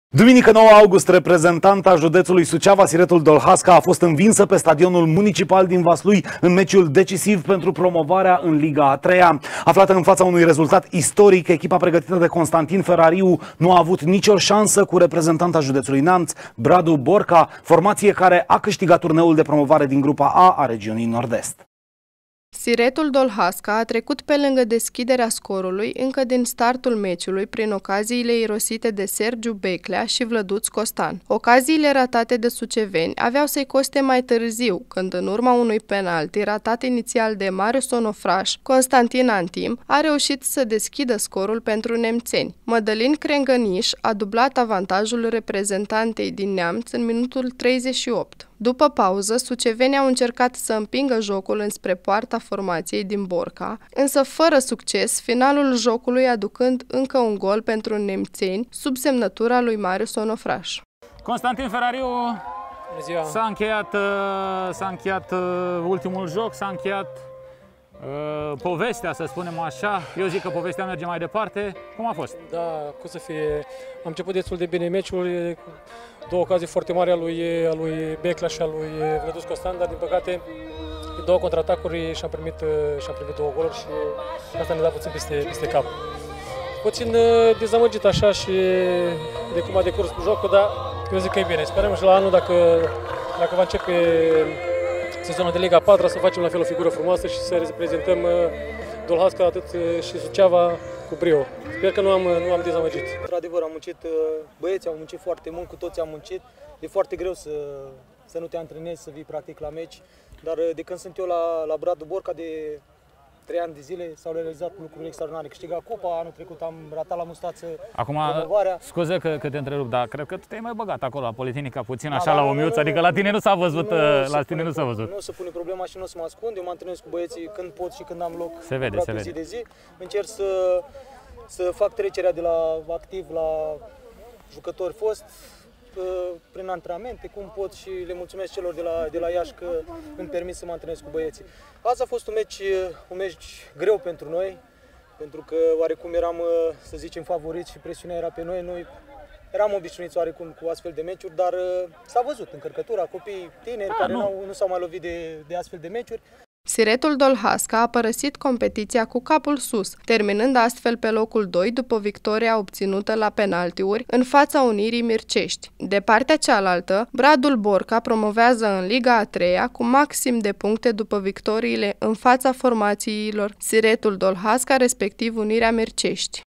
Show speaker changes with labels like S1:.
S1: Duminică 9 august, reprezentanta județului Suceava, Siretul Dolhasca, a fost învinsă pe stadionul municipal din Vaslui în meciul decisiv pentru promovarea în Liga a 3-a. Aflată în fața unui rezultat istoric, echipa pregătită de Constantin Ferariu nu a avut nicio șansă cu reprezentanta județului Neamț, Bradu Borca, formație care a câștigat turneul de promovare din grupa A regiunii Nord-Est.
S2: Siretul Dolhasca a trecut pe lângă deschiderea scorului încă din startul meciului prin ocaziile irosite de Sergiu Beclea și Vlăduț Costan. Ocaziile ratate de suceveni aveau să-i coste mai târziu, când în urma unui penalti ratat inițial de Marius Onofraș, Constantin Antim a reușit să deschidă scorul pentru nemțeni. Mădălin Crengăniș a dublat avantajul reprezentantei din Neamț în minutul 38. După pauză, sucevenii au încercat să împingă jocul înspre poarta formației din Borca, însă fără succes, finalul jocului aducând încă un gol pentru nemțeni sub semnătura lui Marius Onofraș.
S3: Constantin Ferariu, s-a încheiat ultimul joc, s-a încheiat povestea, să spunem așa. Eu zic că povestea merge mai departe. Cum a fost?
S4: Da, cum să fie. Am început destul de bine meciul, două ocazii foarte mari a lui Becla și a lui Vlăduț Costan, dar din păcate două contraatacuri și am primit două goluri și asta ne-a dat puțin peste cap. Puțin dezamăgit așa și de cum a decurs jocul, dar eu zic că e bine. Sperăm și la anul, dacă va începe sezonul de Liga 4, să facem la fel o figură frumoasă și să reprezentăm Dolhasca atât și Suceava cu brio. Sper că nu am dezamăgit.
S5: Într-adevăr, am muncit, băieții au muncit foarte mult, cu toți am muncit. E foarte greu să nu te antrenezi, să vii practic la meci, dar de când sunt eu la Bradu Borca, de 3 ani de zile, s-au realizat lucruri extraordinare. Câștigat cupa, anul trecut am ratat la mustață promovarea.
S3: Scuze că te întrerup, dar cred că tu te-ai mai băgat acolo la Politehnica puțin, așa la omiuț, adică la tine nu s-a văzut,
S5: Nu se pune problema și nu se mă ascund, eu mă antrenez cu băieții când pot și când am loc,
S3: se vede.
S5: zi de zi. Încerc să fac trecerea de la activ la jucători fost, prin antrenamente, cum pot, și le mulțumesc celor de la Iași că îmi permit să mă antrenez cu băieții. Azi a fost un meci greu pentru noi, pentru că oarecum eram, să zicem, favoriți și presiunea era pe noi. Noi eram obișnuiți oarecum cu astfel de meciuri, dar s-a văzut încărcătura, copii tineri care nu s-au mai lovit de astfel de meciuri.
S2: Siretul Dolhasca a părăsit competiția cu capul sus, terminând astfel pe locul 2 după victoria obținută la penaltiuri în fața Unirii Mircești. De partea cealaltă, Bradul Borca promovează în Liga a 3-a cu maxim de puncte după victoriile în fața formațiilor Siretul Dolhasca, respectiv Unirea Mircești.